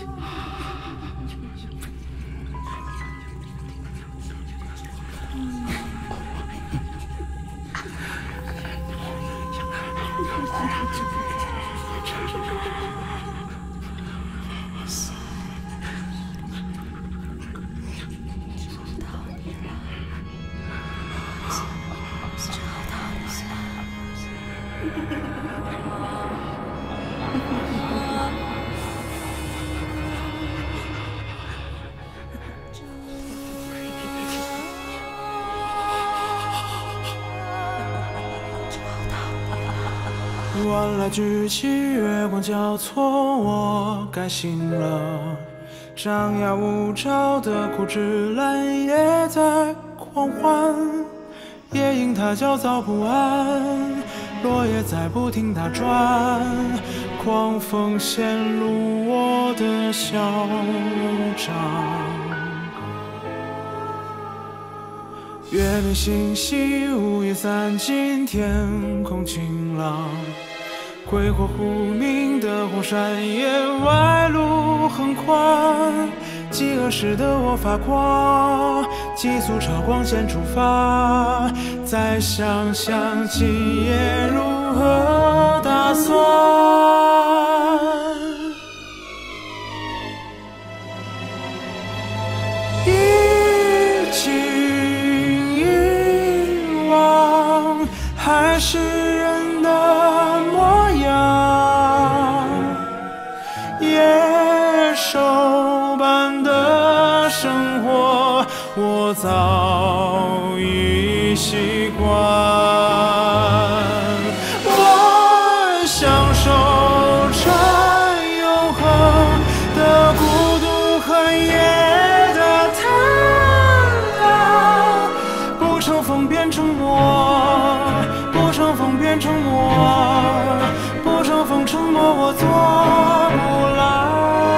晚来举起月光交错，我该醒了。张牙舞爪的枯枝烂叶在狂欢，夜莺它焦躁不安，落叶在不停打转，狂风陷入我的小掌。月明星稀，午夜散尽，天空晴朗。鬼火忽明的荒山野外路很宽，饥饿时的我发狂，急速朝光线出发，再想想今夜如何打算。已经遗忘，还是人的模样，野兽般的生活，我早已习惯。我享受着永恒的孤独和夜的贪婪，不乘风变成魔，不乘风变成魔，不乘风沉默，我做不来。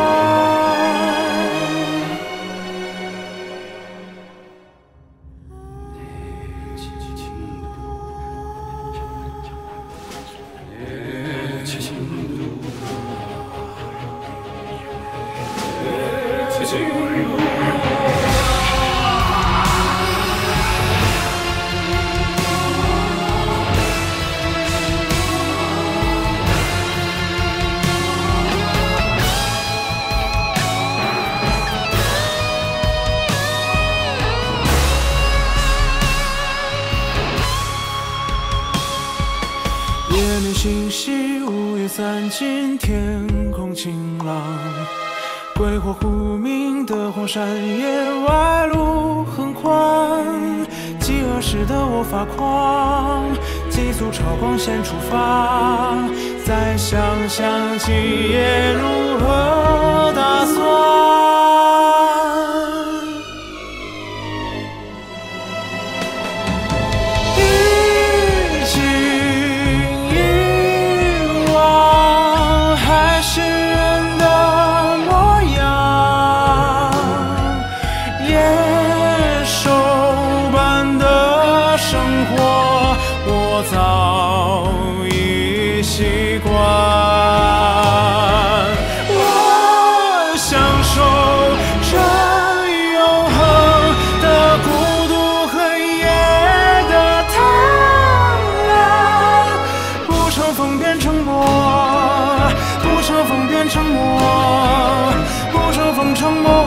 夜明星稀，午夜散尽，天空晴朗。鬼火忽明的荒山野外路很宽，饥饿时的我发狂，急速朝光线出发，再想想今夜如何打算。我早已习惯，我享受着永恒的孤独和夜的贪婪，不乘风变成魔，不乘风变成魔，不乘风成魔。